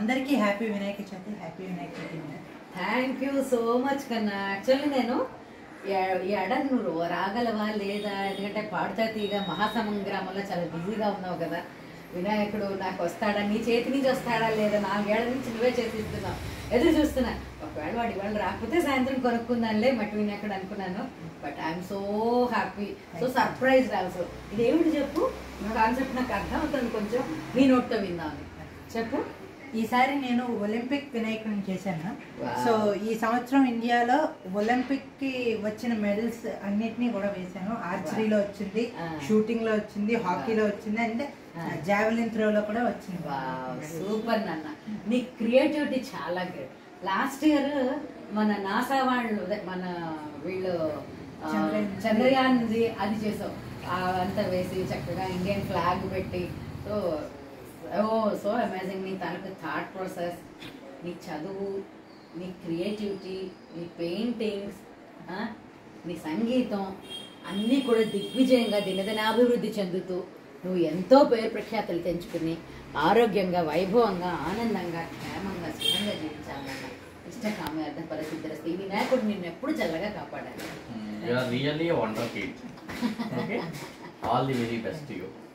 అందరికీ happy Vinayaka Chavithi, happy Vinayaka Chavithi. Thank you so much కన్నా. Actually నేను ఎడను నువ్వు రాగలవా లేదా, ఎందుకంటే పాడుతా తీగ మహాసంగ్రామంలో చాలా బిజీగా ఉన్నావు కదా. వినాయకుడు నాకు వస్తాడా, నీ చేతి నుంచి వస్తాడా లేదా, 4 ఏళ్ల నుంచి నువ్వే చేసిస్తున్నావు, ఎదురు చూస్తున్నా. ఒకవేళ వాడు ఇవాళ రాకపోతే సాయంత్రం కొనుక్కుందానులే మట్టి వినాయకుడు అనుకున్నాను. But I'm so happy, so surprised also. ఇదేమిటి చెప్పు, కాన్సెప్ట్ నాకు అర్థం అవుతుంది, కొంచెం నీ నోట్తో విందామని చెప్పు. ఈసారి నేను ఒలింపిక్ వినాయకుడిని చేశాను. సో ఈ సంవత్సరం ఇండియాలో ఒలింపిక్ కి వచ్చిన మెడల్స్ అన్నిటినీ కూడా వేశాను. ఆర్చరీలో వచ్చింది, షూటింగ్ లో వచ్చింది, హాకీలో వచ్చింది, అండ్ జావెలిన్ త్రోలో కూడా వచ్చింది. సూపర్ నాన్న, నీ క్రియేటివిటీ చాలా గ్రేట్. లాస్ట్ ఇయర్ మన నాసా వాళ్ళు, మన వీళ్ళు చంద్రయాన్ అది చేసావు, అంతా వేసి చక్కగా ఇండియన్ ఫ్లాగ్ పెట్టి. So so amazing. నీ తనకు థాట్ ప్రాసెస్, నీ చదువు, నీ క్రియేటివిటీ, నీ పెయింటింగ్స్, నీ సంగీతం అన్నీ కూడా దిగ్విజయంగా దినదినాభివృద్ధి చెందుతూ నువ్వు ఎంతో పేరు ప్రఖ్యాతులు తెంచుకుని ఆరోగ్యంగా, వైభవంగా, ఆనందంగా, క్షేమంగా, సుఖంగా జీవించాలన్న ఇష్టకామ్యార్థ పరిశుద్ధి. ఈ వినాయకుడు నిన్ను ఎప్పుడు చల్లగా కాపాడాలి. You are really a wonder kid. Okay? All the very best to you.